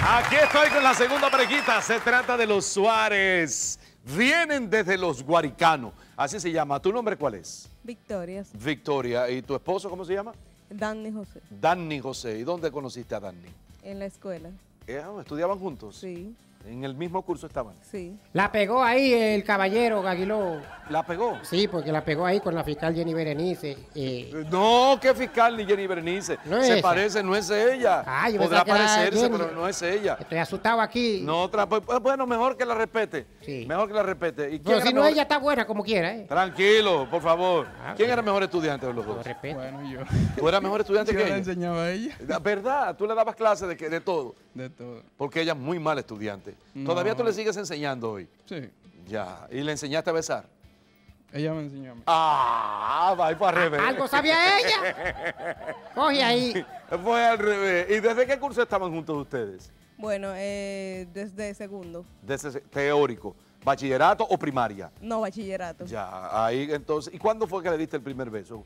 Aquí estoy con la segunda parejita. Se trata de los Suárez. Vienen desde los Guaricanos. Así se llama. ¿Tu nombre cuál es? Victoria. Victoria. ¿Y tu esposo cómo se llama? Danny José. Danny José. ¿Y dónde conociste a Danny? En la escuela. ¿Estudiaban juntos? Sí. ¿En el mismo curso estaban? Sí. La pegó ahí el caballero Aguiló. ¿La pegó? Sí, porque la pegó ahí con la fiscal Jenny Berenice. No, ¿qué fiscal ni Jenny Berenice? No es Se esa. parece, no es ella. Ah, yo Podrá pensaba que era parecerse, Jenny. pero no es ella. Estoy asustado aquí. No, otra, pues, bueno, mejor que la respete. Sí. Mejor que la respete. ¿Y quién Pero era si no, mejor? ella está buena como quiera, ¿eh? Tranquilo, por favor. Ah, ¿Quién bueno. era mejor estudiante de los Con dos? respeto. Bueno, yo. ¿Tú eras mejor estudiante Yo que le ella? enseñaba a ella La verdad, tú le dabas clases de todo. de todo. Porque ella es muy mala estudiante. No. ¿Todavía tú le sigues enseñando hoy? Sí, Ya. ¿Y le enseñaste a besar? ella me enseñó a mí. Ah, va para al revés. ¿Algo sabía ella? Coge ahí. Fue al revés. ¿Y desde qué curso estaban juntos ustedes? Bueno, desde segundo. Desde teórico. ¿Bachillerato o primaria? No, bachillerato. Ya, ahí entonces. ¿Y cuándo fue que le diste el primer beso?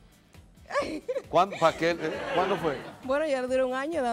¿Cuándo fue? Bueno, ya duró un año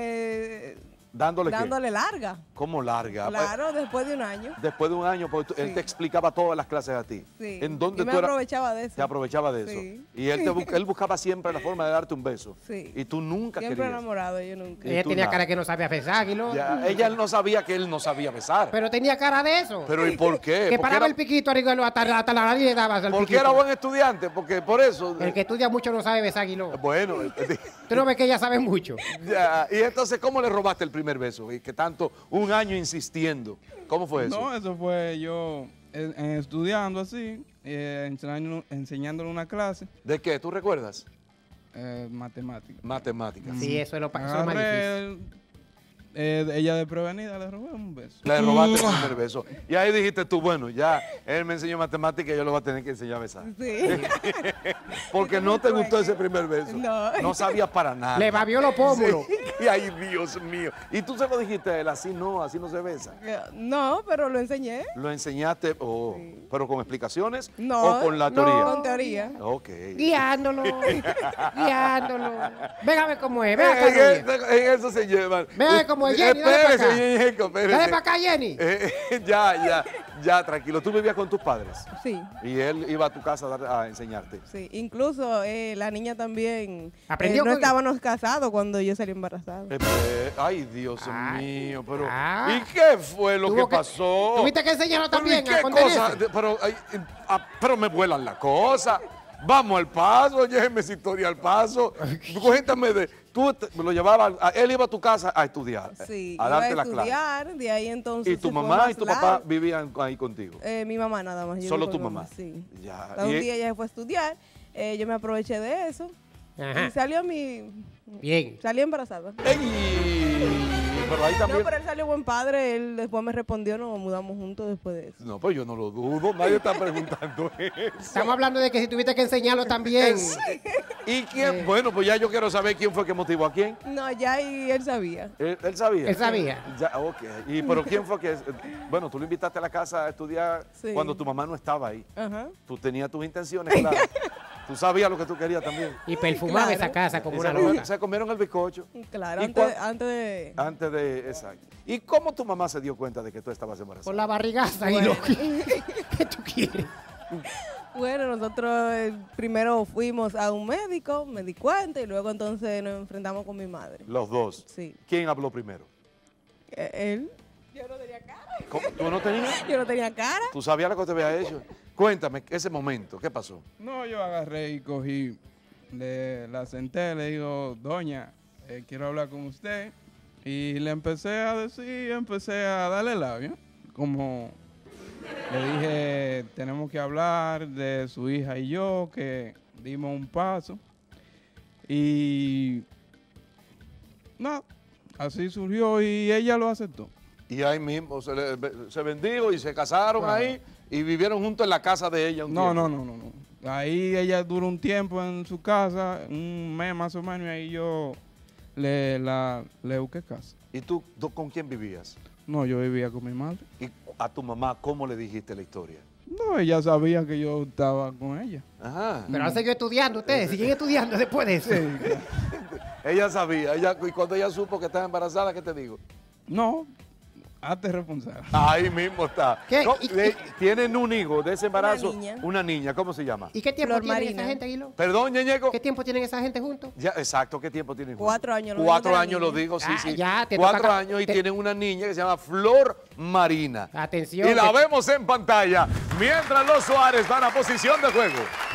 ¿Dándole qué? dándole larga. ¿Cómo larga? Claro, después de un año. Después de un año, porque él Sí. te explicaba todas las clases a ti. Sí. ¿En dónde y me tú eras? aprovechaba de eso. Te aprovechaba de eso. Sí. Y él, él buscaba siempre la forma de darte un beso. Sí. Y tú nunca Siempre querías. enamorado, yo nunca. Y Ella tú tenía nada. cara que no sabía besar, Aguiló. Ya, ella no sabía que él no sabía besar. Pero tenía cara de eso. Pero ¿y por qué? Que Porque paraba era, el piquito arriba hasta la nariz le daba el porque piquito. era buen estudiante, porque por eso. El que estudia mucho no sabe besar, Aguiló. Bueno, Tú no ves que ella sabe mucho. ya. Y entonces, ¿cómo le robaste el primer beso? Y que tanto, un año insistiendo. ¿Cómo fue eso? No, eso fue yo estudiando así, enseñándole una clase, ¿De qué? ¿Tú recuerdas? matemática. Matemáticas. Sí, eso es lo eso es lo más difícil. Ella desprevenida le robé un beso. Le robaste el primer beso. Y ahí dijiste tú, bueno, ya, él me enseñó matemáticas y yo lo voy a tener que enseñar a besar. Sí. Porque no te gustó ese primer beso. No. No sabías para nada. Le babió los pómulos. Sí. Y ay, Dios mío. Y tú se lo dijiste a él, así no se besa. No, pero lo enseñé. Lo enseñaste, pero con explicaciones No. o con la teoría. Con teoría. Ok. Guiándolo. Guiándolo. Ven a ver cómo es. Ven acá, Rubén. En eso se llevan. Ven a ver cómo es Jenny, dale para acá. Espérese, Ñeñeco, espérese. Dale para acá, Jenny. Ya, tranquilo. ¿Tú vivías con tus padres? Sí. Y él iba a tu casa a enseñarte. Sí, incluso la niña también ¿Aprendió no con- estábamos casados cuando yo salí embarazada. Ay, Dios Ay. mío, pero Ah. ¿y qué fue lo que Tuvo que- pasó? tuviste que enseñarlo Pero, ¿y también a qué contenerse? cosa? Pero me vuelan la cosa. Vamos al paso, lléveme esa historia al paso. Cuéntame tú me lo llevabas, él iba a tu casa a estudiar, Sí, a iba darte a la clase. estudiar, de ahí entonces Y tu se fue mamá más y tu largo. papá vivían ahí contigo. Mi mamá nada más. yo Solo vivo tu con mi mamá. Sí. Ya, Hasta un día ella se fue a estudiar, yo me aproveché de eso Ajá. y salió Bien. salí embarazada. Pero ahí No, también. pero él salió buen padre, él después me respondió, nos mudamos juntos después de eso. No, pues yo no lo dudo, nadie está preguntando eso. Estamos hablando de que si tuviste que enseñarlo también. ¿Y quién? Bueno, pues ya yo quiero saber quién fue que motivó a quién. No, ya y él sabía. ¿Él sabía? Él sabía. Ya, ok. ¿Pero quién fue que...? Bueno, tú lo invitaste a la casa a estudiar Sí. cuando tu mamá no estaba ahí. Ajá. Tú tenías tus intenciones, claro. Tú sabías lo que tú querías también. Y perfumaba Claro. esa casa como Y una se, loca. se comieron el bizcocho. Claro, ¿Y antes de... Antes de... Exacto. ¿Y cómo tu mamá se dio cuenta de que tú estabas embarazada? Con la barrigaza y Bueno. lo ¿Qué tú quieres? Bueno, nosotros primero fuimos a un médico, me di cuenta y luego entonces nos enfrentamos con mi madre. Los dos. Sí. ¿Quién habló primero? Él. Yo no tenía cara. ¿Cómo? ¿Tú no tenías? Yo no tenía cara. ¿Tú sabías lo que te había hecho? Cuéntame ese momento, ¿qué pasó? No, yo agarré y cogí, la senté, le digo, doña, quiero hablar con usted. Y le empecé a decir, empecé a darle labio. Como le dije, tenemos que hablar de su hija y yo, que dimos un paso. Y no, así surgió y ella lo aceptó. Y ahí mismo se bendijo y se casaron Claro. ahí y vivieron juntos en la casa de ella un No, tiempo. no. Ahí ella duró un tiempo en su casa, un mes más o menos, y ahí yo le busqué casa. ¿Y tú con quién vivías? No, yo vivía con mi madre. ¿Y a tu mamá cómo le dijiste la historia? No, ella sabía que yo estaba con ella. Ajá. Pero han seguido estudiando ustedes. Siguen estudiando después de eso. Ella sabía. Y cuando ella supo que estaba embarazada, ¿qué te digo? No, hazte responsable. Ahí mismo está. ¿Qué? ¿Cómo? ¿Y- ¿Tienen un hijo de ese embarazo? niña. Una niña. ¿Cómo se llama? ¿Y qué tiempo Flor tienen Marina. esa gente, Aguilo? Perdón, Ñeñeco. ¿Qué tiempo tienen esa gente juntos? Ya, exacto, ¿qué tiempo tienen? juntos? 4 años. Lo 4 digo de la años lo niña. digo, sí, Ah, sí. ya, te 4 toca- años y te- tienen una niña que se llama Flor Marina. Atención. Y la que- vemos en pantalla mientras los Suárez van a posición de juego.